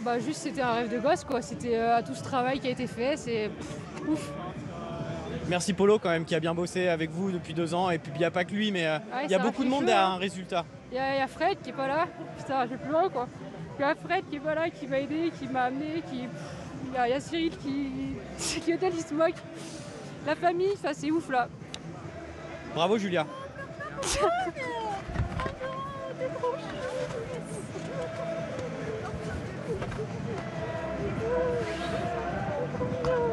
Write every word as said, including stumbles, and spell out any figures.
bah juste c'était un rêve de gosse quoi, c'était euh, tout ce travail qui a été fait, c'est pff, ouf. Merci Polo quand même qui a bien bossé avec vous depuis deux ans et puis il n'y a pas que lui mais euh, Ouais, il y a ça beaucoup de fait monde chaud, derrière hein. un résultat. Il y, a- il y a Fred qui est pas là, putain j'ai plus loin quoi. Il y a Fred qui est pas là, qui m'a aidé, qui m'a amené, qui. Il y, a- il y a Cyril qui. qui est il se moque. La famille, ça c'est ouf là. Bravo Julia. Oh,